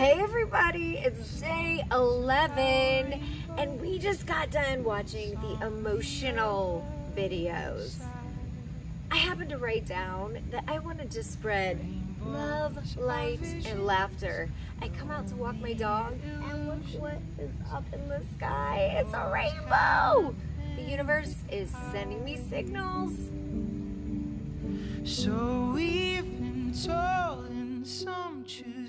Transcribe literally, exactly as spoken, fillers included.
Hey everybody, it's day eleven and we just got done watching the emotional videos. I happened to write down that I wanted to spread love, light, and laughter. I come out to walk my dog and look what is up in the sky. It's a rainbow! The universe is sending me signals. So we've been told in some truth